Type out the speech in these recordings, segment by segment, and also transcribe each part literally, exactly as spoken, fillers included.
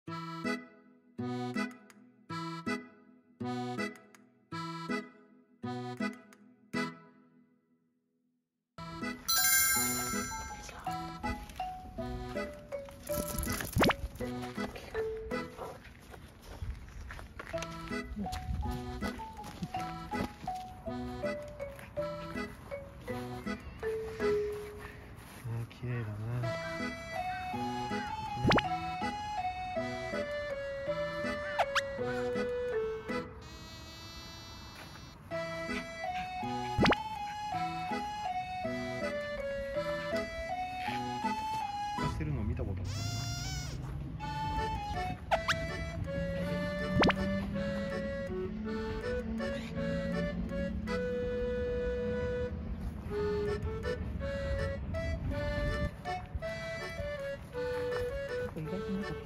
綺麗だな。してるの見たことある。意外となかった。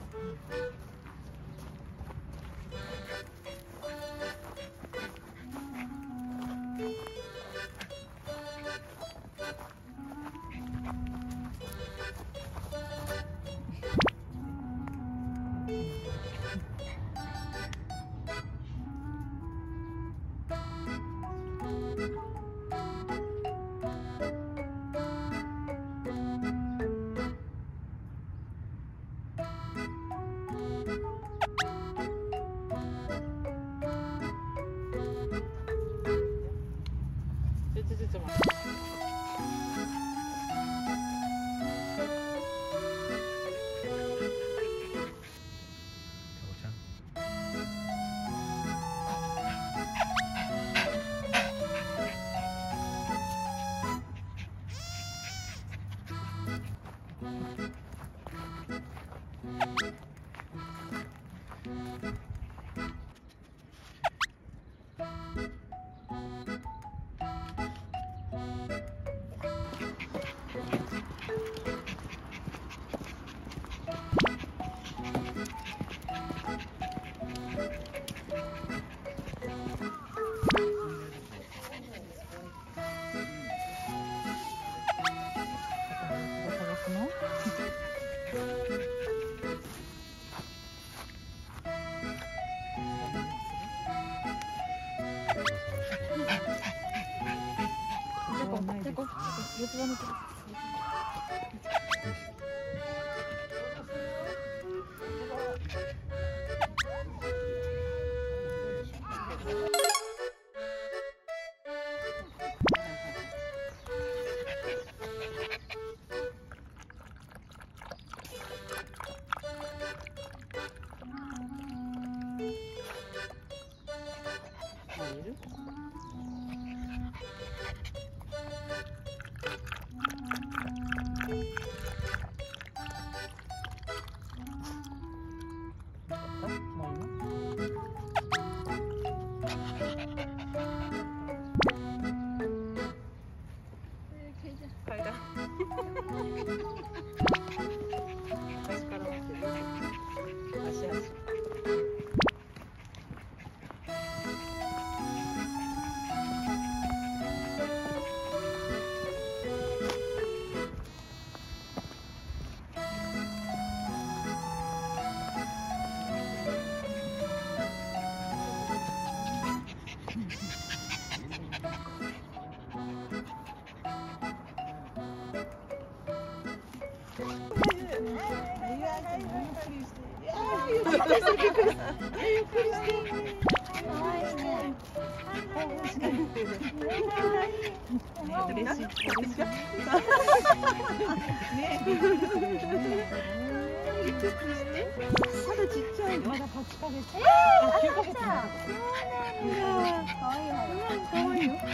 まだちっちゃいの。まだはちかげつ。えー、きゅうかげつ。そうなんだ。可愛いよ。可愛いよ。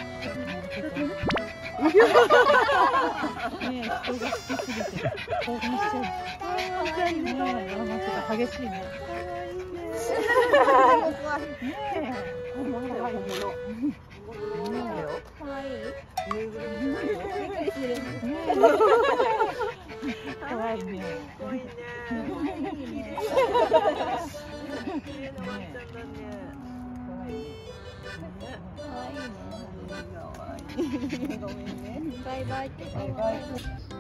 ねえ、人が好きすぎて興奮しちゃう。ねえ、まあちょっと激しいね。可愛いね。ねえ、可愛いよ。可愛い。ぬいぐるみ。びっくりする。可愛いね。可愛いね。綺麗なワンちゃんだね。可愛いね。可愛いね。可愛いね。ごめんね。バイバイって。バイバイ。